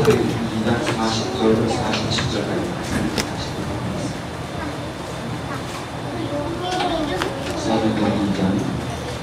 사도행전 2장 40절부터 47절까지 사도행전 2장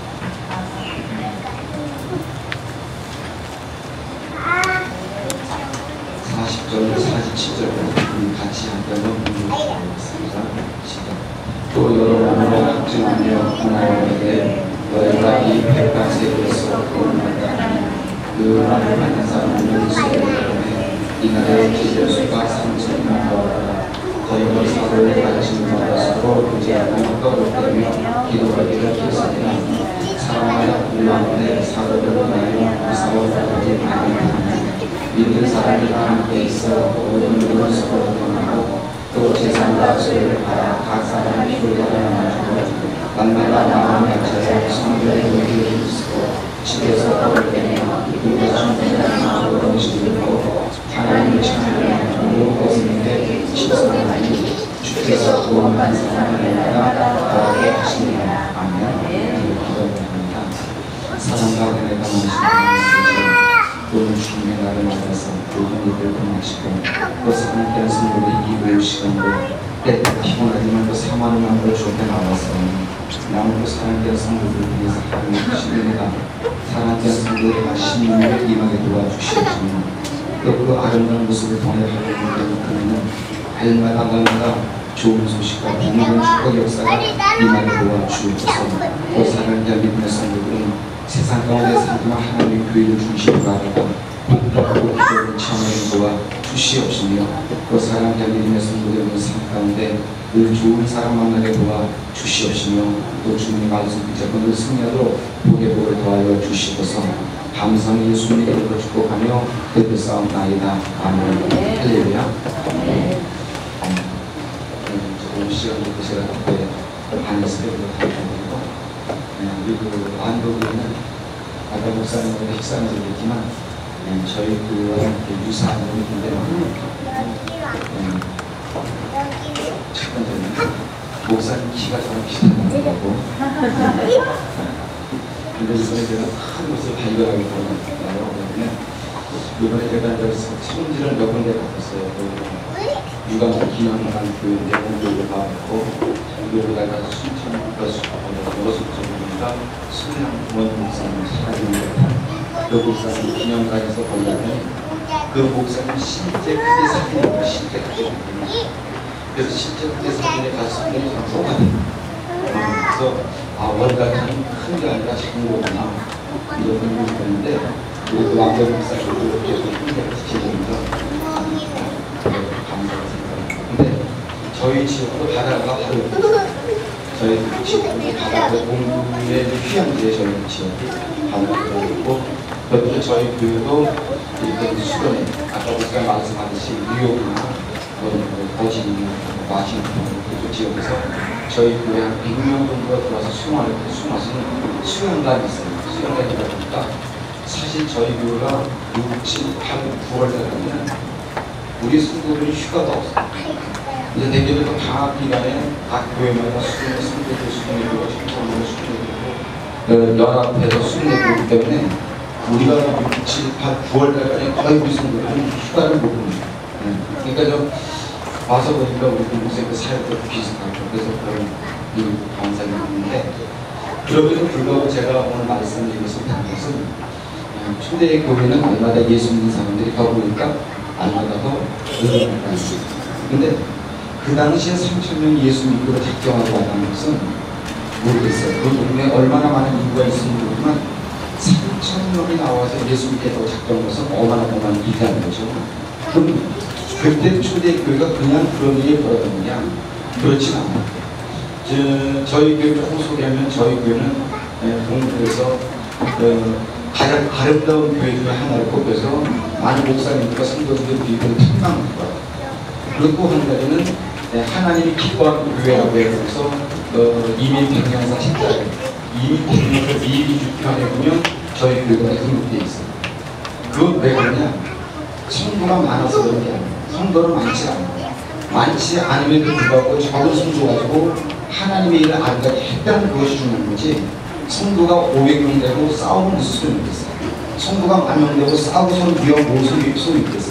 40절부터 47절까지 우리 같이 함께 읽어보겠습니다. 또 여러분으로 확증하며 하나님에게 너희가 이 백가세에서 구원을 받다니 그 말을 받는 사람은 예수의 때문에 이날의 기절수가 30만 더하라. 저희가 사도를 가르치는 바가 서로 교제하며 떠돌다며 기도하기를 기사니라. 사랑하여 우리한테 사도를 위하여 무사워하지 아니하니 믿는 사람이 함께 있어 모든 일을 서로 동하고 또 제사나 죄를 하여 각 사람이 불가를 나누고 날마다 마음 같이 성전에 모이게 있고 집에서 떡을 떼며 기쁨과 충분한 마음으로 음식을 하나님을 찬양하며 모든 것을 식사하니 주께서 구원받은 사람에게마다 더하게 하시니라. 아멘. 기도합니다. 사랑과 은혜가 많으시다. 오늘 주님의 날을 맞아서 모든 일을 끝마시고 또 사랑께한 성도들이 이후의 시간으로 때때로 피곤하지만 또 사모하는 마음으로 주께 나와서 남은 사랑께한 성도들을 위해서 하나님의 신뢰가 사랑께한 성도들과 신뢰를 임하게 도와주시옵시며 또 그 아름다운 모습을 통해 하나님의 날마다 좋은 소식과 기념한 축복 역사가 임하게 도와주옵소서. 또 사랑께한 믿음의 성도들은 세상 가운데 살지만 하나님의 교회를 중심으로 알아가 복잡하고 기도를 체험하는 도와 주시옵시며 또 사랑하는 믿음의 성도들의 삶 가운데 늘 좋은 사람 만나게 도와 주시옵시며 또 주님의 말씀 붙잡고 늘 승리하도록 복의 복을 더하여 주시옵소서. 감사는 예수님의 이름으로 축복하며 그들 싸움나이다. 아멘. 할렐루야. 오늘 시간부터 제가 그때 안에서 배우고 우리 그 안도교는 아까 목사님과 식사한 적이 있지만 저희 그와 유사한 분이 있는데 첫 번째는 목사님 키가 저랑 비슷한 거고 근데 이번에 제가 큰 것을 발견하게 되었나요? 이번에 제가 성지를 몇 군데 갔었어요. 유관과 기념관 교회인데 공교를 받았고 여기다가 수천보다 수량 원목사님 사진을 그 목사님 기념관에서 보려면 그 목사님 실제 그때 사진이 실제 그때 사진이 그래서 실제 그때 사진에 갔을 때 똑같아요. 그래서 원각은 큰 게 아니라 작은 거구나 이런 생각이 드는데 우리 그 왕정 목사님도 이렇게 흔적을 지키면서 근데 저희 지역도 바다가 바로 있어요. 저희 지역도 바다가 동부의 휴양지에 저희 지역이 바다가 있고 그리고 저희 교회도 이렇게 수련회 아까 목사님 말씀하듯이 뉴욕이나 버지니아, 와싱턴 그 지역에서 저희 교회 한 100명 정도가 들어와서 수용하시는 수영관이 있어요. 수영관이다 보니까 사실 저희 교회가 6, 7, 8, 9월 달에는 우리 성도들이 휴가가 없어요. 이제 내년에도 방학 기간에 각 교회마다 수련회 성도들 수련회고 신청으로 수련회고 연합회에서 수련회고 때문에 우리가 6, 7, 8, 9월달까지 거의 우리 성도들은 휴가를 못 봅니다. 그러니까 좀 와서 보니까 우리 공동체 그 사역도 비슷하고 그래서 그런 일 감사히 있는데 그럼에도 불구하고 제가 오늘 말씀드리고서 한 것은 초대 교회는 날마다 예수 믿는 사람들이 가보니까 날마다 더 늘어날 것입니다. 근데 그 당시에 3,000명이 예수 믿고 작정하고 왔다는 것은 모르겠어요. 그 동네에 얼마나 많은 인구가 있는지 모르지만 3,000명이 나와서 예수 믿겠다고 작정한 것은 어마어마한 일이라는 거죠. 그럼 그때 초대교회가 그냥 그런 일이 벌어졌느냐? 그렇진 않아요. 저희 교회 조금 소개하면 저희 교회는 동부에서 가장 아름다운 교회 중에 하나를 꼽혀서 많은 목사님들과 성도들이 비교를 탐방하고 그리고 한 가지는 하나님이 기뻐하는 교회라고 해서 이민 백년사 십자가 이민 백년사 미리 주편에 보면 저희 교회가 등록되어 있어요. 그건 왜 그러냐? 성도가 많아서 그런 게 아니에요. 성도는 많지 않아요. 많지 않음에도 불구하고 적은 성도 가지고 하나님의 일을 아름답게 했다는 그것이 중요한 거지 성도가 500명 되고 싸우는 무슨 소용이 있겠어요. 성도가 10,000명 되고 싸우고 서로 위협 모습이 있겠어요.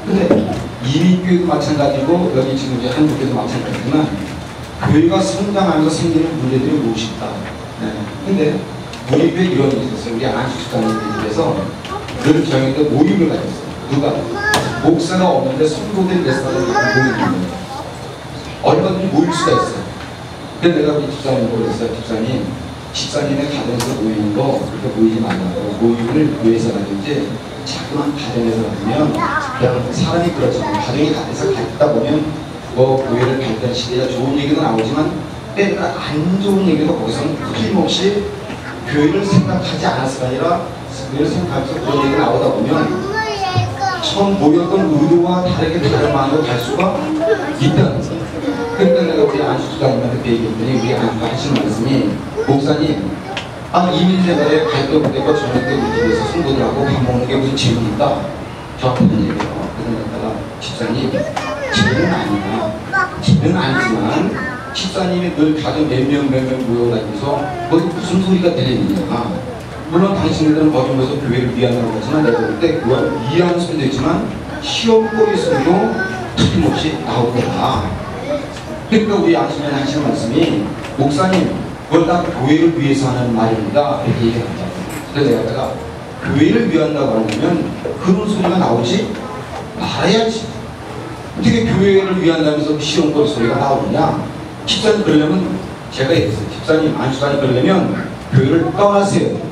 근데 이민교회도 마찬가지고 여기 지금 이제 한국교회도 마찬가지지만 교회가 성장하면서 생기는 문제들이 무엇이 있다. 네. 근데 우리 교회 이런 게 있었어요. 우리 안식수단님들께서 늘 저녁 때 모임을 가졌어요. 누가? 목사가 없는데 성도들 몇 사람이 모이는 거예요. 얼마든지 모일 수가 있어요. 근데 내가 우리 집사님을 그랬어요. 집사님의 가정에서 모이는 거 그렇게 모이지 말라고. 모임을 교회에서 가든지 자꾸만 가정에서 가면 그냥 사람이 그렇잖아요. 가정이 가정에서 갔다 보면 뭐 교회를 발전 시대에 좋은 얘기도 나오지만 때로는 안 좋은 얘기도 거기서는 틀림없이 교회를 생각하지 않았을 아니라 교회를 생각하면서 그런 얘기가 나오다 보면 처음 모였던 의도와 다르게 다른 마음으로 갈 수가 있다는 거예요. 그러니까 내가 우리 안식수장님한테 얘기했더니 우리 안식수가 하시는 말씀이 목사님 이민생활에 갈 때 올 때고 저녁 때 우리 집에서 성도들하고 밥 먹는 게 무슨 재미입니까? 저한테는 얘기해요. 그러니까 집사님 재미는 아니야. 재미는 아니지만 집사님이 늘 가정 몇 명 모여다니면서 거기 무슨 소리가 들리느냐. 물론 당신들은 거기 모여서 교회를 위한다고 하지만 내가 볼 때 그건 위한 소리도 있지만 시험거리 소리도 틀림없이 나올 거다. 그러니까 우리 안식년 하시는 말씀이 목사님 그걸 다 교회를 위해서 하는 말입니다. 이렇게 얘기합니다. 그래서 내가 교회를 위한다고 하려면 그런 소리가 나오지 말아야지. 어떻게 교회를 위한다면서 시험거리 소리가 나오느냐. 집사님 그러려면 제가 얘기했어요. 집사님 안식사님 그러려면 교회를 떠나세요.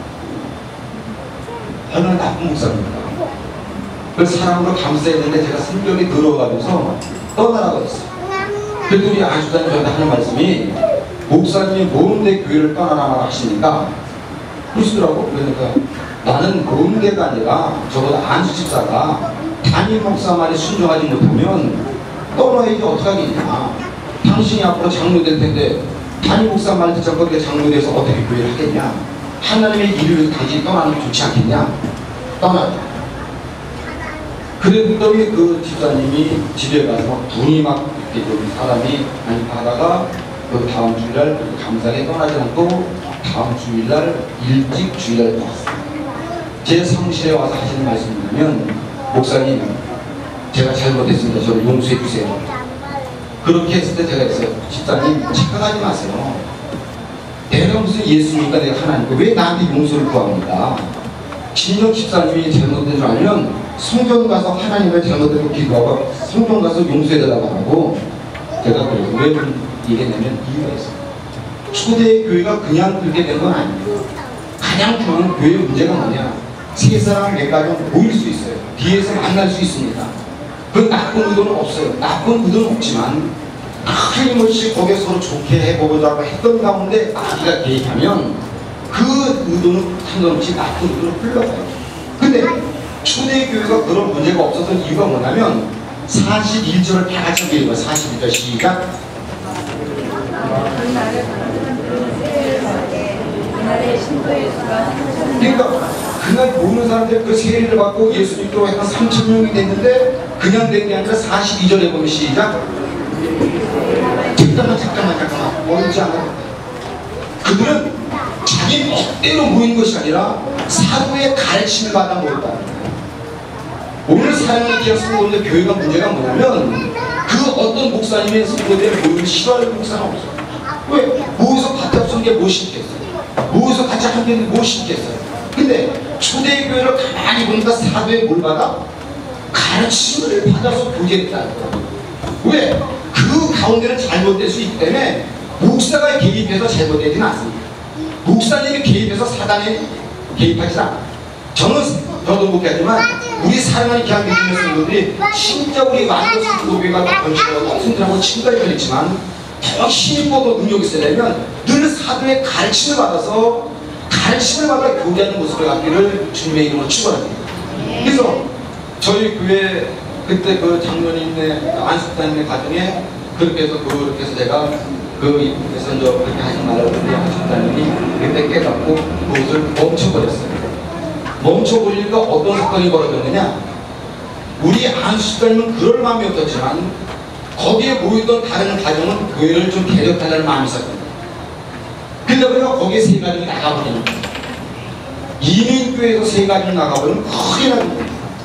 얼마나 나쁜 목사입니까? 그 사람으로 감싸했는데 제가 성격이 더러워가면서 떠나라고 했어요. 그래도 우리 안식사님 저한테 하는 말씀이 목사님이 뭔데 교회를 떠나라 하시니까 그러시더라고. 그러니까 나는 뭔데가 아니라 저보다 안수 집사가 담임 목사 말에 순종하지 못하면 떠나야지 어떡하겠냐. 당신이 앞으로 장로 될 텐데 담임 목사 말 듣지 않고 장로돼서 어떻게 교회를 하겠냐. 하나님의 일을 위해서 당신이 떠나는 게 좋지 않겠냐. 떠나. 그랬더니 그 집사님이 집에 가서 분이 막 이렇게 사람이 하다가 그 다음 주일날 감사하게 떠나지 않고 다음 주일날 일찍 주일날 떠났어요. 제 사무실에 와서 하시는 말씀이 뭐냐면 목사님 제가 잘못했습니다. 저를 용서해 주세요. 그렇게 했을 때 제가 했어요. 집사님 착각하지 마세요. 내가 무슨 예수니까 내가 하나님께 왜 나한테 용서를 구합니까? 진정 집사님이 잘못된 줄 알면 성전 가서 하나님의 잘못된 기도하고 성전 가서 용서해달라고 하고 제가 그래서 왜 얘기했냐면 이유가 있어요. 초대 교회가 그냥 그렇게 된 건 아니에요. 가장 중요한 교회의 문제가 뭐냐. 세 사람 몇 가정 모일 수 있어요. 뒤에서 만날 수 있습니다. 그 나쁜 의도는 없어요. 나쁜 의도는 없지만 끊임없이 거기에 서로 좋게 해보자고 했던 가운데 마귀가 개입하면 그 의도는 상관없이 나쁜 의도로 흘러가요. 근데 초대교회가 그런 문제가 없었던 이유가 뭐냐면 41절을 다 같이 읽어요. 41절 시작. 그러니까 그날 모르는 사람들 그 세례를 받고 예수 믿도록 한 3,000명이 됐는데 그냥 된 게 아니라 42절에 보면 시작. 잠깐만 모르지 않아요. 그들은 자기 멋대로 모인 것이 아니라 사도의 가르침을 받아 모였다. 오늘 사랑하는 기억 성도들 교회가 문제가 뭐냐면 그 어떤 목사님의 성도들의 모임을 싫어하는 목사는 없어. 왜? 모여서 같이 합수는 게 무엇이겠어요? 모여서 같이 함께 있는 게 무엇이겠어요? 근데 초대교회를 가만히 보니까 사도의 뭘 받아? 가르침을 받아서 교제했다는 거예요. 왜? 그 가운데는 잘못될 수 있기 때문에 목사가 개입해서 잘못되지는 않습니다. 목사님이 개입해서 사단에 개입하지 않아요. 저도 못하지만 우리 사랑하는 귀한 믿음의 성도들이 진짜 우리 완전 성도교회가 더 건축하고 성들하고 친구가 있지만 더 힘있고 더 능력이 있으려면 늘 사도의 가르침을 받아서 가르침을 받아 교제하는 모습을 갖기를 주님의 이름으로 축원합니다. 그래서 저희 교회 그때 그 장로님의 안식단의 가정에 그렇게 해서 제가 그래서 그렇게 하지 말라고 우리 안식단님이 그때 깨닫고 그것을 멈춰버렸어요. 멈춰버리니까 어떤 사건이 벌어졌느냐. 우리 안식단님은 그럴 마음이 없었지만 거기에 모였던 다른 가정은 교회를 좀 개혁하려는 마음이 있었거든요. 그러다 보니까 거기에 세 가정이 나가버리는 거예요. 이민교회에서 세 가정이 나가버리면 큰일 나는 거예요.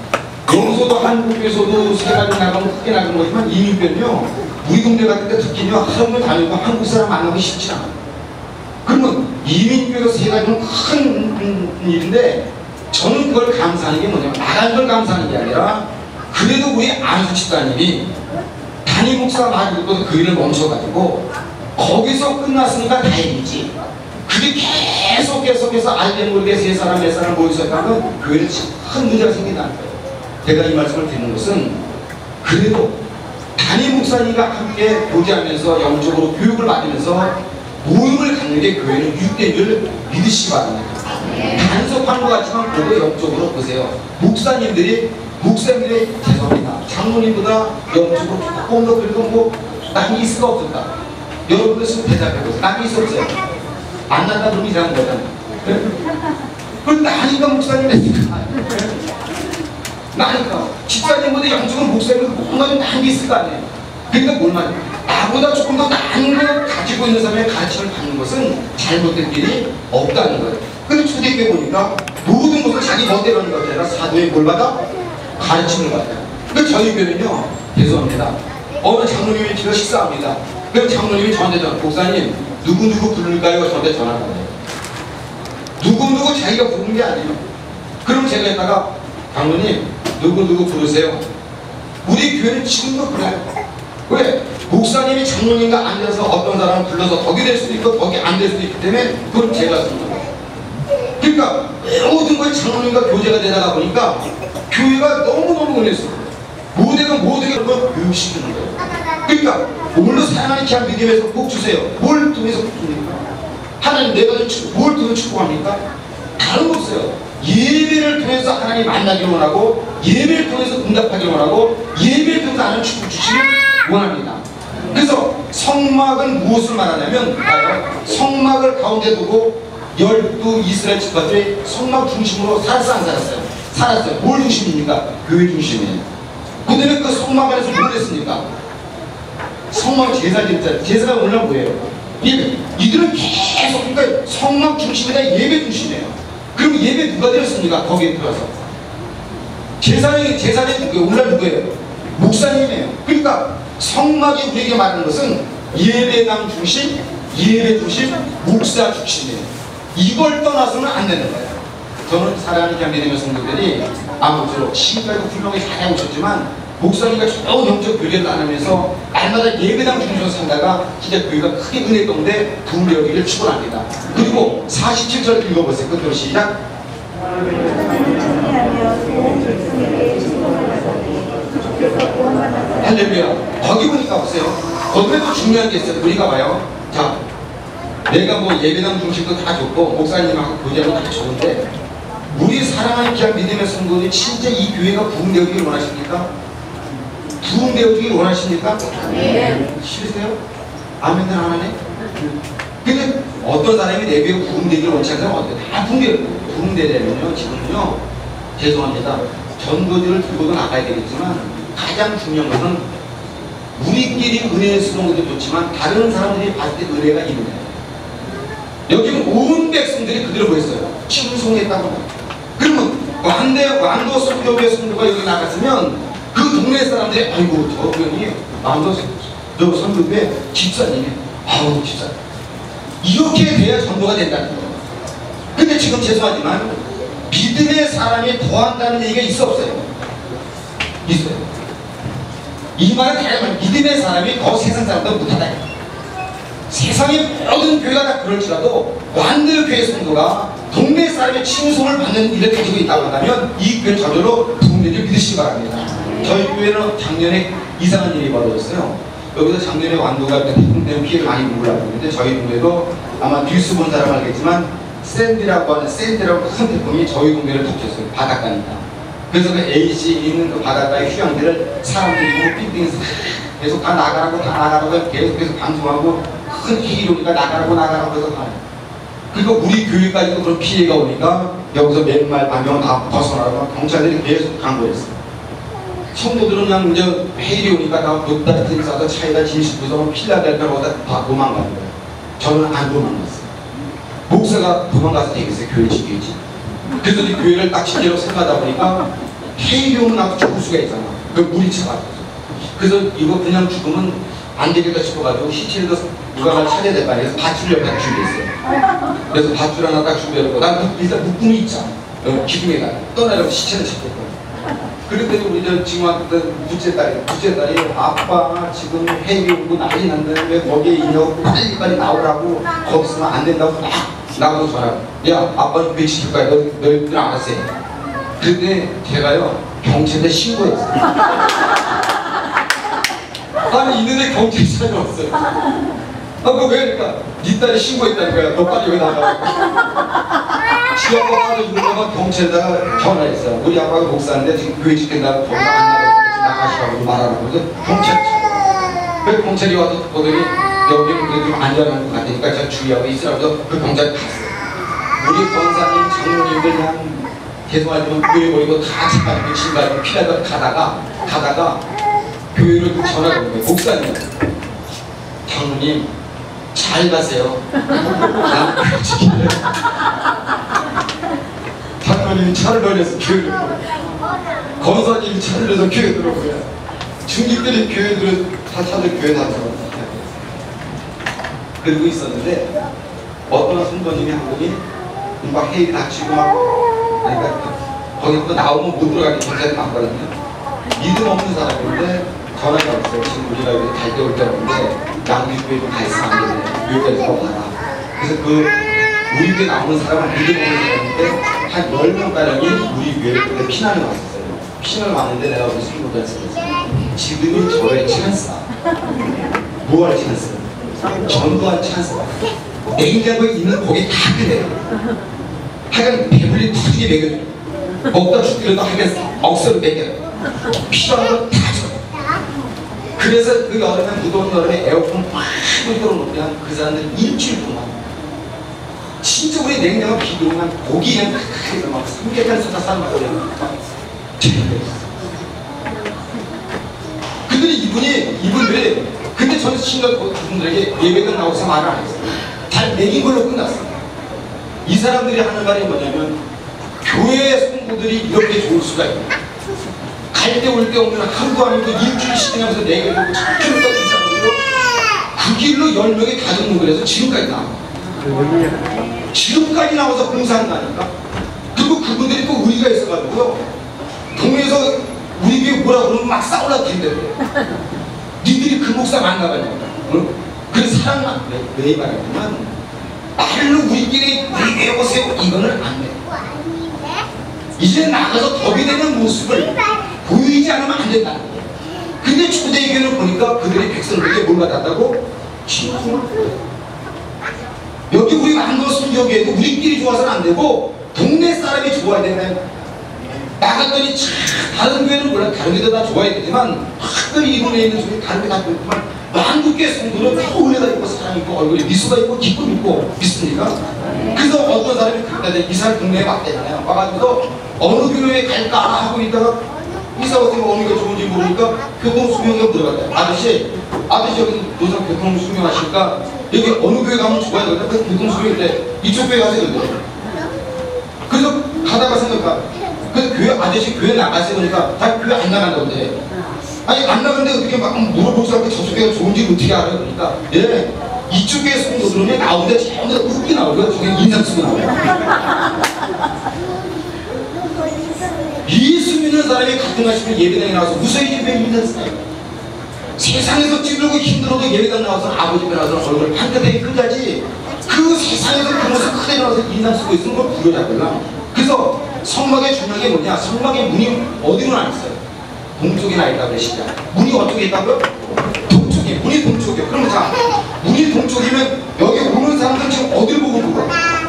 여기서도 한국에서도 세 가지 나가면 크게 나가는 거지만 이민변이요, 우리 동네 같은 데 특히요 하루 다니고 한국 사람 만나기 쉽지 않아요. 그러면 이민교에서 세 가지는 큰 일인데, 저는 그걸 감사하는 게 뭐냐면, 나간 걸 감사하는 게 아니라 그래도 우리 안수 집사님이 담임 목사 말 듣고도 그 일을 멈춰가지고 거기서 끝났으니까 다행이지. 그게 계속해서 알게 모르게 세 사람 네 사람 모여서 하면 교회는 큰 문제가 생긴다는 거예요. 제가 이 말씀을 드리는 것은, 그래도 담임 목사님과 함께 교제하면서 영적으로 교육을 받으면서 모임을 갖는 게 교회는 유대를 믿으시기 바랍니다. 단속한 것 같지만 그래도 영적으로 보세요. 목사님들이 죄송합니다, 장로님보다 영적으로 조금 더 그래도 뭐 남이 있을 수 없을까? 여러분들 지금 대답해보세요. 남이 있었어요. 안 난다 그러면 이상한 거잖아요. 그럼 나니까 목사님 했으니까. 나니까 집사님보다 영적으로 목사님보다 뭔가 좀 나은 게 있을 거 아니에요. 그러니까 뭘 말해요? 나보다 조금 더 나은 걸 가지고 있는 사람의 가르침을 받는 것은 잘못된 길이 없다는 거예요. 근데 초대교회 보니까 모든 것을 자기 멋대로 하는 것이 아니라 사도의 뭘 받아? 가르침을 받아요. 근데 저희 교회는요, 죄송합니다, 어느 장로님이 제가 식사합니다. 그럼 장로님이 저한테 목사님 누구누구 부를까요? 저한테 전화를 받아요. 누구누구 자기가 부르는 게 아니에요. 그럼 제가 했다가 장로님 누구누구 부르세요. 우리 교회는 지금도 그래요. 왜? 목사님이 장로님과 앉아서 어떤 사람을 불러서 덕이 될 수도 있고 덕이 안 될 수도 있기 때문에 그건 제가 쓰는 거예요. 그러니까 모든 걸 장로님과 교제가 되다가 보니까 교회가 너무너무 은혜스러워요. 모두가 그걸 교육시키는 거예요. 그러니까 뭘로 사랑하는 귀한 믿음에서 복 주세요. 뭘 통해서 복 줍니까? 하나님 내가 뭘 통해서 축복합니까? 다른 거 없어요. 예배를 통해서 하나님 만나기를 원하고, 예배를 통해서 응답하기를 원하고, 예배를 통해서 하나님 축복 주시길 원합니다. 그래서 성막은 무엇을 말하냐면, 성막을 가운데 두고 12 이스라엘 집사들이 성막 중심으로 살았어 안 살았어요? 살았어요. 뭘 중심입니까? 교회 중심이에요. 그 다음에 그 성막 안에서 뭘 했습니까? 성막 제사가 오늘 뭐예요? 예배. 이들은 계속, 그러니까 성막 중심이나 예배 중심이에요. 그럼 예배 누가 드렸습니까? 거기에 들어가서 제사장이 누구예요? 오늘 누구예요? 목사님이에요. 그러니까 성막이 우리에게 말하는 것은 예배당 중심, 예배 중심, 목사 중심이에요. 이걸 떠나서는 안 되는 거예요. 저는 사랑하는 귀한 믿음의 성도들이 아무쪼록 지금까지도 훌륭하게 잘 해오셨지만, 목사님과 좋은 영적 교제를 나누면서 날마다 예배당 중심으로 살다가 진짜 교회가 크게 은혜 가운데 부흥되기를 축원합니다. 그리고 47절 읽어보세요. 끝으로 시작. 할렐루야. 거기 보니까 보세요. 거기에도 중요한 게 있어요. 우리가 봐요. 자, 내가 뭐 예배당 중심도 다 좋고 목사님하고 교제하면 다 좋은데, 우리 사랑하는 귀한 믿음의 성도들이 진짜 이 교회가 부흥되기를 원하십니까? 부흥되어주길 원하십니까? 네. 싫으세요? 아멘들 안 하네? 근데 어떤 사람이 내 교회가 부흥되기를 원치 않는 사람은 어때요? 다 부흥되려면요, 지금은요, 죄송합니다, 전도지를 들고도 나가야 되겠지만 가장 중요한 것은 우리끼리 은혜스러운 것도 좋지만 다른 사람들이 봤을 때 은혜가 있는 거예요. 여기는 온 백성들이 그대로 보였어요. 칭송했다고. 그러면 완도 선교회 성도가 여기 나갔으면 그 동네 사람들이 아이고 저 분이 완도 선교회 집사님이 아우 집사, 이렇게 돼야 전도가 된다는 거예요. 근데 지금 죄송하지만 믿음의 사람이 더한다는 얘기가 있어 없어요? 있어요. 이 말은 다양한 믿음의 사람이 더 세상 사람보다 못하다. 세상의 모든 교회가 다 그럴지라도 완들 교회 성도가 동네 사람의 칭송을 받는 일을 가지고 있다고 한다면 이 교회 저절로 부흥되기를 믿으시기 바랍니다. 저희 교회는 작년에 이상한 일이 벌어졌어요. 여기서 작년에 완도가 태풍 피해를 많이 입으려고 했는데, 저희 동네도 아마 뉴스 본 사람 알겠지만 샌디라고 하는 큰 태풍이 저희 동네를 덮쳤어요. 바닷가니까. 그래서 그 A시 있는 그 바닷가의 휴양지를 사람들이 빌딩에서 계속 다 나가라고 계속 방송하고 큰 일이 오니까 나가라고 해서 가요. 그리고 우리 교회까지도 그런 피해가 오니까 여기서 맨말 방향 다 벗어나라고 경찰들이 계속 강구했어요. 성도들은 그냥 이제 회일이 오니까 다 못다 등사서 차에다 짐 싣고서 필라델피아로 다 도망가는 거예요. 저는 안 도망갔어요. 목사가 도망가서 되겠어요. 교회 지키지. 그래서 이 교회를 딱 지키려고 생각하다 보니까 해이오면 나도 죽을 수가 있잖아. 그 물이 차가지고. 그래서 이거 그냥 죽으면 안 되겠다 싶어가지고 시체를 누가 날 찾아야 될 거 아니에요. 그래서 밧줄 옆에 딱 준비했어요. 그래서 밧줄 하나 딱 준비해놓고 난 일단 묶음이 있잖아. 기둥에다 떠나려고 시체를 찾겠고. 그랬더니 우리 지금 왔던 둘째 딸이 아빠 지금 해이 오고 난리 났는데 왜 거기에 있냐고 빨리 나오라고 거기서는 안 된다고 막 나보고 전화. 야 아빠는 왜 지킬 거야? 너희들 알았어. 그때 제가요 경찰에 신고했어요. 아니 있는데 경찰서에 왔어요. 아 그거 왜 그러니까 네 딸이 신고했다는 거야. 너 빨리 왜 나가라고. 지 아빠 빠져주려고 경찰에다가 전화했어요. 우리 아빠가 목사인데 지금 교회 지킨다고 거기서 안 나가시라고 말하라고. 그래서 그 경찰이 와서 보더니 여기는 그래도 좀 안전한 것 같으니까 제가 주의하고 있으라고 그 경찰이 갔어요. 우리 권사님 장로님들 그냥 죄송하지만 교회 버리고 다 집가지고 집가지고 피하다 가다가 교회로 전화가 온 거예요. 목사님 장로님 잘 가세요. 난 교회 지킬래. 장로님이 차를 돌려서 교회를 권사님이 차를 내서 교회 들어오고요. 중직들이 교회 들어 다 차들 교회 다 들어오고 그러고 있었는데 어떤 선도님이 한 분이 막 해일 다치고 막 그러니까 거기부터 나오면 못 들어가게 경찰이 많거든요. 믿음 없는 사람인데 전화가 왔어요. 지금 우리가 여기 갈 때 올 때 없는데 양주교회 좀 가 있으면 안 되네. 여기까지 더 가라. 그래서 그 우리 교회 나오는 사람은 믿음 없는 사람인데 한 10명가량이 우리 교회에 피난을 왔었어요. 피난을 왔는데 내가 우리 수리보다 했어요. 지금이 저의 찬스다. 뭐할 찬스? 전도할 찬스다. 냉장고에 있는 고기 다 끓여요. 하여간 배불리 푸지게 먹여줘. 먹다 죽더라도 하여간 억수로 먹여요. 필요한 거 다 줘. 그래서 그 여름에 무더운 여름에 에어컨 팍 틀어놓으면 그 사람들 일주일 동안 진짜 우리 냉장고 비도면 고기 그냥 해서 막 삼계탕 쏟아 삶아서 그들이 이분들이 근데 저는 신경 그분들에게 예배당 나오서 말을 안 했어요. 잘 먹인 걸로 끝났어요. 이 사람들이 하는 말이 뭐냐면 교회 성도들이 이렇게 좋을 수가 있나. 갈 때 올 때 없는 하루도 아니고 일주일씩 지나면서 내게 보고 착해서 이 사람들로 그 길로 10명이 가족 모델에서 지금까지 나와. 지금까지 나와서 봉사한다니까. 그리고 그분들이 또 우리가 있어가지고요. 동네에서 우리 교회 뭐라 그러면 막 싸우려고 했는데 니들이 그 목사 만나가냐고. 응? 그래서 사랑만 왜 말하냐면 말로 우리끼리 외워보세요. 이거는 안 돼. 이제 나가서 법이 되는 모습을 보이지 않으면 안 된다. 근데 초대교회를 보니까 그들이 백성들에게 뭘 받았다고? 진심을. 여기 우리 만도 순교교회도 우리끼리 좋아서는 안 되고 동네 사람이 좋아야 되네. 나갔더니 참 다른 교회는 몰라. 다른 교회도 다 좋아야 되지만 특별히 이번에 있는 소리 다른 교회 다 좋지만 만국교회 성도는 다 올려다 있고 사랑 있고 얼굴에 미소가 있고 기쁨 있고 믿습니까? 그래서 어떤 사람이 그때 이사를 동네에 왔대잖아요. 와가지고 어느 교회에 갈까 하고 있다가 이사 같은 거 어느 게 좋은지 모르니까 교통수명이가 물어봤대요. 아저씨 여기 노상 교통수명하실까? 여기 어느 교회 가면 좋아요? 그러니까 그 교통수명일 때 이쪽 교회 가세요. 그래서 가다가 생각하 그래서 교회 아저씨 교회 나가세요. 그러니까 다 교회 안 나간다고 그래. 아니 안 나가는데 어떻게 막 물어볼 수 없고 저쪽 교회가 좋은지 어떻게 알아요? 그러니까 예 이쪽 교회 성도 들으면 나오는데 전부 다 웃기 나오고요. 저게 인상 쓰고 나와요. 예수 믿는 사람이 같은 하시면 예배당에 나와서 무서워지 왜 인상 쓰나요? 세상에서 찌들고 힘들어도 예배당 나와서 아버지 앞에 나와서 얼굴 한가닥이 끝까지 그 세상에서 그 모습 그대로 나와서 인상 쓰고 있으면 그걸 부여잡으려. 그래서 성막의 중요한 게 뭐냐? 성막의 문이 어디로 나 있어요? 동쪽에 나 있다고 그러시죠? 문이 어떻게 있다고요? 동쪽에. 문이 동쪽이요. 그러면 자, 문이 동쪽이면 여기 오는 사람들 지금 어딜 보고 보고?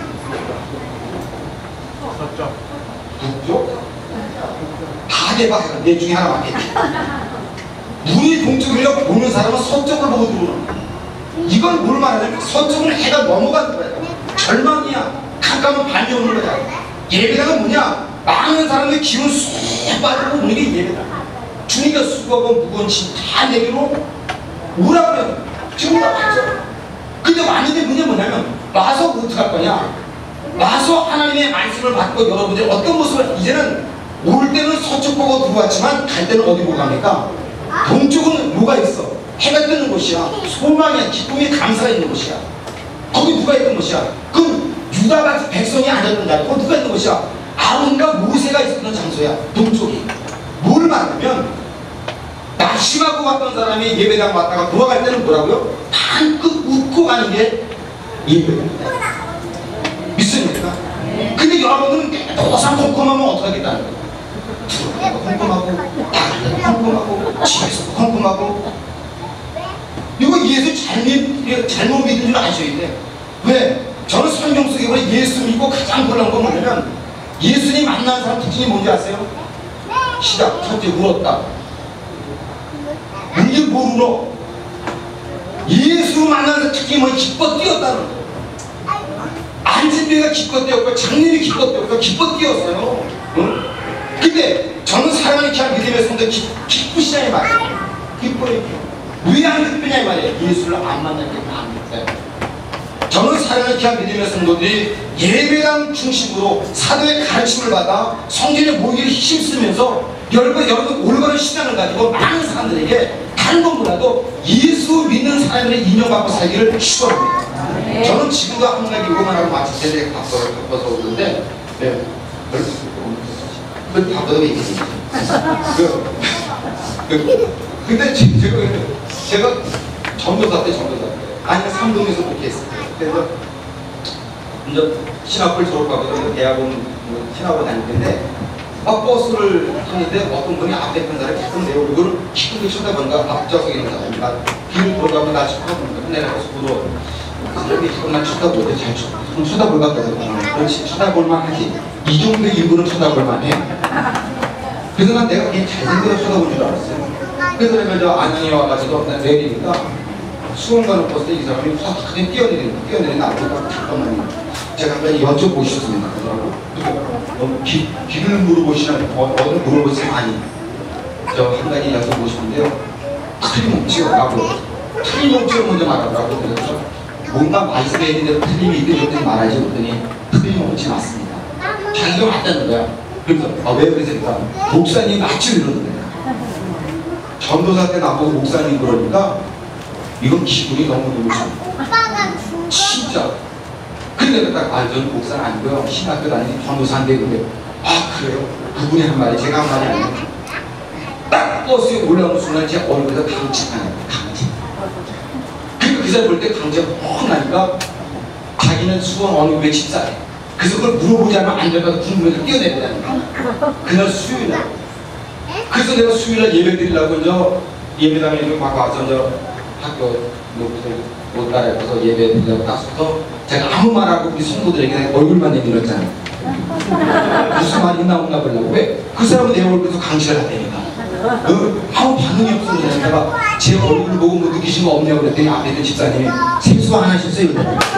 북쪽? 다 대박이야. 내 중에 하나 맞겠지. 문이 동쪽이면 보는 사람은 서쪽을 보고 들어오는 거야. 이건 뭘 말하냐면 서쪽은 해가 넘어가는 거야. 절망이야. 깜깜은 밤이 오는 거야. 예배당은 뭐냐? 많은 사람들이 기운 쑥 빠지고 오는 게 예배당. 주니까 수고하고 무거운 짐 다 내기로 오라 그래요. 지금 다 왔죠. 근데 왔는데 문제는 뭐냐면 와서 어떻게 할 거냐? 와서 하나님의 말씀을 받고 여러분들이 어떤 모습을 이제는 올 때는 서쪽 보고 들어왔지만 갈 때는 어디 보고 갑니까? 동쪽은 뭐가 있어? 해가 뜨는 곳이야. 소망이야. 기쁨이 감사가 있는 곳이야. 거기 누가 있던 곳이야? 그럼 유다가 백성이 앉았던 자리 거기 누가 있는 곳이야? 아론과 모세가 있었던 장소야. 동쪽이. 뭘 말하면 낙심하고 왔던 사람이 예배당 왔다가 돌아갈 때는 뭐라고요? 방긋 웃고 가는 게 예배입니다. 믿습니까? 근데 여러분들은 계속 컴컴하면 어떡하겠다는 거예요? 컴컴하고 나가서 컴컴하고 집에서 컴컴하고 이거 예수 잘못 믿는 줄 아셔야 돼. 왜? 저는 성경 속에 보면 예수 믿고 가장 놀라운 건 뭐냐면 예수님 만난 사람 특징이 뭔지 아세요? 시작. 첫째 울었다. 이게 뭘 울어? 예수 만난 사람 특징이 뭐야? 기뻐 뛰었다는 거예요. 안진배가 기뻐 뛰었고 장님이 기뻐 뛰었고 기뻐 뛰었어요. 응? 근데 저는 사랑하는 그냥 믿음의 성도 기쁘시냐 이 말이에요. 기뻐요. 왜 안 기쁘냐 이 말이에요. 예수를 안 만날 게 안 기뻐요. 저는 사랑하는 그냥 믿음의 성도들이 예배당 중심으로 사도의 가르침을 받아 성전에 모이기를 힘쓰면서 여러분 올바른 신앙을 가지고 많은 사람들에게 다른 건 몰라도 예수 믿는 사람들의 인정받고 살기를 시도합니다. 저는 지금도 한 가지 이거만 하고 마칠 텐데 바빠서 오는데 바빠도 얘기했습니다. 근데 제가 전도사 때 아니 삼동에서 그렇게 했어요. 그래서 이제 신학을 졸업하고 대학원 신학을 다니는데 버스를 탔는데 어떤 분이 앞에 한 사람이 계속 내 얼굴을 기쁘게 쳐다보니까 앞좌석에 있는 사람이니까 뒤로 돌아가면 나 쳐다보니까 내가 속으로 그 사람이 자꾸만 쳐다보는데 잘 쳐다볼까 하거든요. 그렇지, 쳐다볼만 하지. 이 정도 인구는 쳐다볼만 해. 그래서 난 내가 그냥 잘생겨서 쳐다본 줄 알았어요. 그래서 내가 저 안양에 와가지고 내리니까 수원 가는 버스에 이 사람이 확 그냥 뛰어내리는 나보다 잠깐만요. 제가 한 가지 여쭤보고 싶습니다. 너무 길을 물어보시나 어느 물어보세요? 아니 저 한 가지 여쭤보고 싶은데요. 틀림없지요 라고 틀림없지요 먼저 말하더라고. 그래서 뭔가 말씀해야 되는데 틀림이 있게 그랬더니 말하지 그랬더니 틀림없지 맞습니다. 자기가 맞다는 거야. 그래서 왜 그랬을까? 목사님 맞지 이러는 거야. 전도사 때 나보고 목사님 그러니까 이건 기분이 너무 좋아. 진짜. 근데 딱 저는 목사는 아니고요. 신학교 다니는 전도사인데 근데 그래요? 그분이 한 말이 제가 한 말이 아니에요. 딱 버스에 올라오는 순간 제 얼굴에서 강치가 나요. 강치. 그러니까 그 사람 볼 때 강치가 확 나니까 자기는 수원 어느 왜 집사래. 그래서 그걸 물어보지 않으면 안 될까 궁금해서 뛰어내리다는 거야. 그날 수요일날. 그래서 내가 수요일날 예배 드리려고 예배당에 막 와서 학교 못 따라서 예배 드리려고 나서서 제가 아무 말하고 우리 성도들에게 얼굴만 내밀었잖아요. 무슨 말이 나오나 보려고. 왜? 그 사람은 내 얼굴에서 강치를 하다니까. 아무 반응이 없어서 내가 제 얼굴을 보고 뭐 느끼신 거 없냐고 그랬더니 앞에 있는 집사님이 세수 안 하셨어요?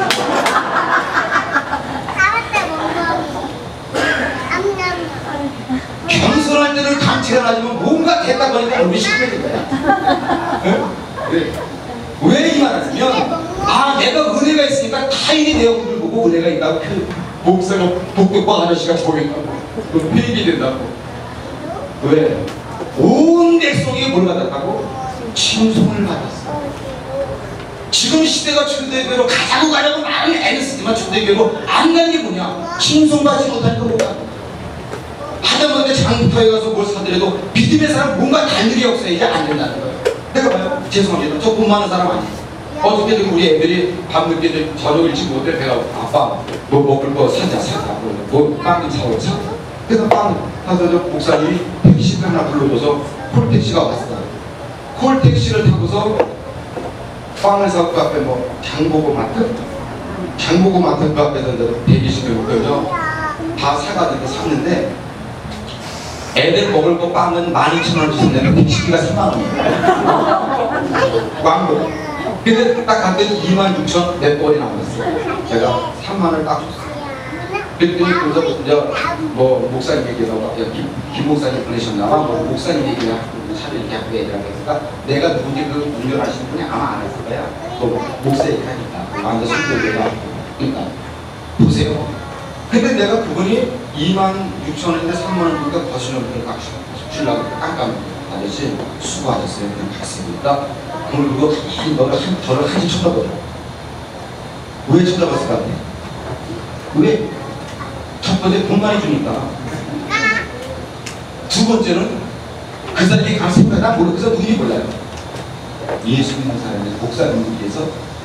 겸손할 때는 강치가 나지만 뭔가 됐다 보니까 얼굴이 시커매진 거야. 왜? 왜 이 말을 하냐면 내가 은혜가 있으니까 타인이 내 얼굴을 보고 은혜가 있다고 목사가 복덕방 아저씨가 보겠다고 회익이 된다고. 왜? 온 백성이 뭘 받았다고? 칭송을 받았어. 지금 시대가 초대교회로 가자고 많은 애를 쓰지만 초대교회로 안 가는 게 뭐냐? 칭송받지 못하니까 못 가는 거야. 하다못해 장부터에 가서 뭘 사더라도 믿음의 사람 뭔가 단일이 없어야지 안 된다는 거예요. 내가 봐요. 죄송합니다. 저 돈 많은 사람 아니에요. 어저께도 우리 애들이 밤늦게 저녁 일찍 못해 배가 아빠 뭐 먹을 거 사자 뭐 빵 좀 사오자. 그래서 빵 사서 저 목사님이 택시 하나 불러줘서 콜택시가 왔어요. 콜택시를 타고서 빵을 사고 그 앞에 뭐 장보고마트 그 앞에서 대기실에 놓고요. 다 사가지고 샀는데 애들 먹을 거 빵은 12,000원 주신다면 택시비가 3만원이에요. 광고. 근데 딱 갔더니 26,000 몇 번이 나왔어요. 제가 3만원을 딱 줬어요. 그랬더니 그래서 이제 뭐 목사님 얘기하고 김 목사님 보내셨나봐. 뭐 목사님 얘기하고 차를 이렇게 하고 애들하고 했으니까 내가 누군지 그 운전하시는 분이 아마 안 했을 거야. 또 목사 얘기하니까 앉아서 그러니까 보세요. 근데 내가 그분이 26,000원인데 3만원 주니까 거시는 딱 주려고 깜깜 아저씨 수고하셨어요. 그냥 갔습니다. 그걸 그거 너가 저를 한지 쳐다보더라. 왜 쳐다봤을 것 같아? 왜? 첫 번째 돈 많이 주니까. 두 번째는 그 사람이 감사합니다. 나 모르고 그 사람 누군지 몰라요. 예수 믿는 사람이 목사님께서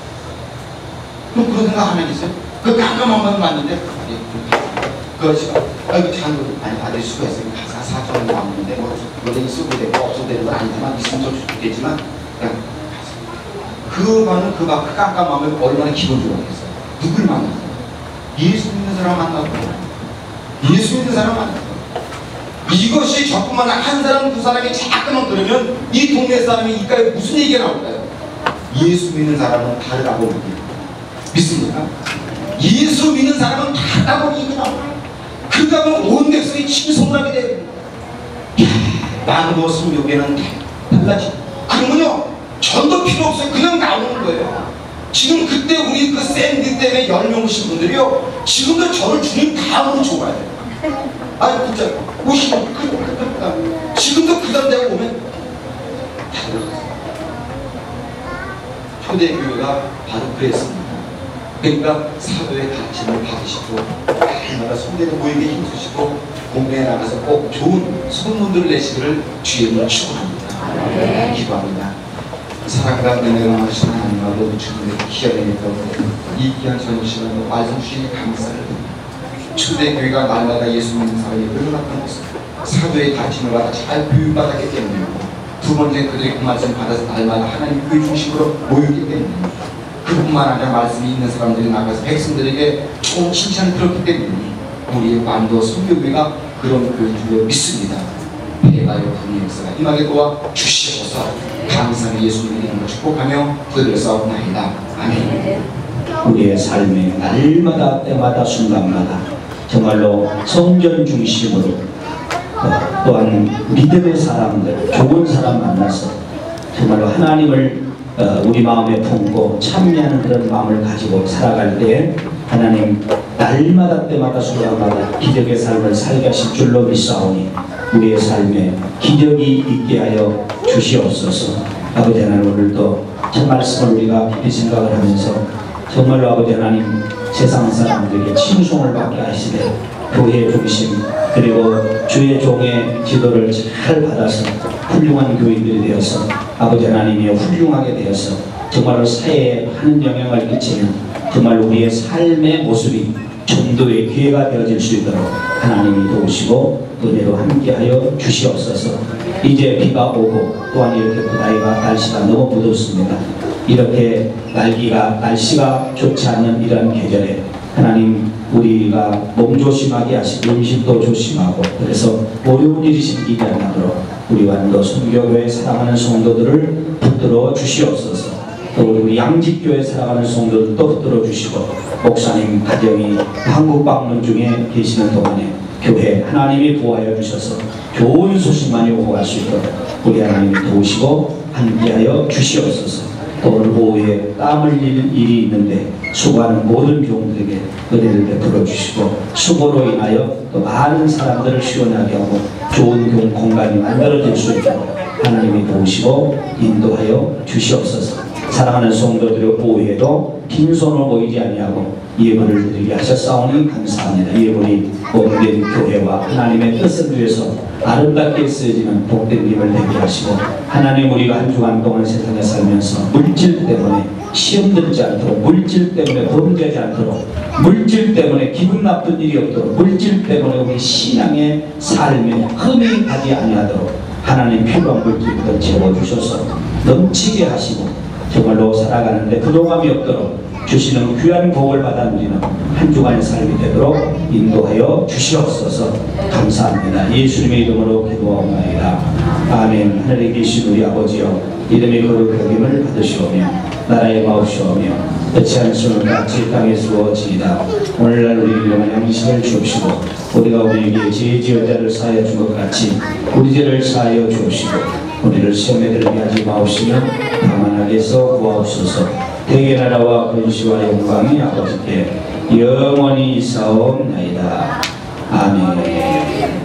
뭐 그런 생각 하나 있어요? 그 깜깜한 만 봤는데 그 아저씨가 이거 잔돈 아니 받을 수가 있어요. 4,000원 남는데 뭐 원래 쓰고 되고 없어도 되는 건 아니지만 있으면 좀 좋겠지만 그냥 그 반은 그 깜깜하면 얼마나 기분 좋았겠어요. 누굴 만나서 예수 믿는 사람 만나고 예수 믿는 사람 만나고 이것이 저뿐만 한 사람 두 사람이 자꾸만 그러면 이 동네 사람이 이까에 무슨 얘기가 나올까요? 예수 믿는 사람은 다르다고 믿습니까? 예수 믿는 사람은 다르다고 얘기가 나와요. 그러다 보면 온 백성이 칭송하게 돼요. 만도 성교계는 달라지. 그러면요 전도 필요 없어요. 그냥 나오는 거예요. 지금 그때 우리 그 샌디 때문에 10명 오신 분들이요 지금도 저를 주님 다음으로 좋아해요. 아니 진짜 오시면 지금도 그 다음 내가 오면 다 들어갔어요. 초대교회가 바로 그랬습니다. 그러니까 사도의 가르침을 받으시고 날마다 성대를 모이게 힘쓰시고 공부에 나가서 꼭 좋은 소문들을 내시기를 주님을 축원합니다. 기도합니다. 사랑과 은혜가 많으신 하나님 아버지 주님의 귀한 은혜가 이 귀한 저녁 시간에 말씀 주시니 감사를 드립니다. 초대교회가 날마다 예수 믿는 사람이 늘어났던 것은 사도의 가르침을 받아 잘 교육받았기 때문입니다. 두 번째 그들이 그 말씀을 받아서 날마다 하나님 교회 중심으로 모이기 때문입니다. 그뿐만 아니라 말씀이 있는 사람들이 나가서 백성들에게 좋은 칭찬을 들었기 때문에 우리의 만도 선교교회가 그런 교회인 줄 믿습니다. 대가의 분의 역사가 임하게 도와 주시옵소서. 감사하며 예수님의 이름으로 축복하며 기도드렸사옵나이다. 아멘. 우리의 삶에 날마다 때마다 순간마다 정말로 성전 중심으로 또한 믿음의 사람들, 좋은 사람 만나서 정말로 하나님을 우리 마음에 품고 참여하는 그런 마음을 가지고 살아갈 때 하나님 날마다 때마다 순간마다 기적의 삶을 살게 하실 줄로 믿사오니 우리의 삶에 기적이 있게 하여 주시옵소서. 아버지 하나님 오늘도 첫 말씀을 우리가 깊이 생각을 하면서 정말로 아버지 하나님 세상 사람들에게 칭송을 받게 하시되 교회의 중심 그리고 주의 종의 지도를 잘 받아서 훌륭한 교인들이 되어서 아버지 하나님이 훌륭하게 되어서 정말로 사회에 많은 영향을 끼치는 정말 우리의 삶의 모습이 전도의 기회가 되어질 수 있도록 하나님이 도우시고 은혜로 함께하여 주시옵소서. 이제 비가 오고 또한 이렇게 날씨가 너무 무덥습니다. 이렇게 날씨가 좋지 않는 이런 계절에 하나님 우리가 몸 조심하게 하시고 음식도 조심하고 그래서 어려운 일이 생기지 않도록 우리 완도 선교교회 살아가는 성도들을 붙들어 주시옵소서. 또 우리 양직교회 살아가는 성도들도 붙들어 주시고 목사님 가정이 한국 방문 중에 계시는 동안에 교회 하나님이 보호하여 주셔서 좋은 소식만이 오고 갈 수 있도록 우리 하나님이 도우시고 함께하여 주시옵소서. 또 오늘 오후에 땀 흘리는 일이 있는데 수고하는 모든 종들에게 은혜를 베풀어 주시고 수고로 인하여 또 많은 사람들을 시원하게 하고 좋은 공간이 만들어질 수 있도록 하나님이 도우시고 인도하여 주시옵소서. 사랑하는 성도들의 오후에도 빈손으로 모이지 아니하고 예물을 드리게 하셨사오니 감사합니다. 예물이 복된 교회와 하나님의 뜻을 위해서 아름답게 쓰여지는 복된 힘을 되게 하시고 하나님 우리가 한 주간 동안 세상에 살면서 물질 때문에 시험 들지 않도록 물질 때문에 범죄하지 않도록 물질 때문에 기분 나쁜 일이 없도록 물질 때문에 우리 신앙의 삶에 흠이 가지 아니하도록 하나님 필요한 물질부터 채워주셔서 넘치게 하시고 정말로 살아가는데 부족함이 없도록 주시는 귀한 복을 받아 누리는 한 주간의 삶이 되도록 인도하여 주시옵소서. 감사합니다. 예수님의 이름으로 기도하옵나이다. 아멘. 하늘에 계신 우리 아버지여 이름의 거룩하심을 받으시오며 나라의 마옵시오며 어찌한 손을 같이 땅에 주어지이다. 오늘날 우리를 위한 양식을 주옵시고 우리가 우리에게 죄 지은 자를 사하여 준 것 같이 우리 죄를 사하여 주옵시고 우리를 시험에 들게 하지 마옵시며 다만 악에서 구하옵소서. 대개 나라와 권시와 영광이 아버지께 영원히 있사옵나이다. 아멘.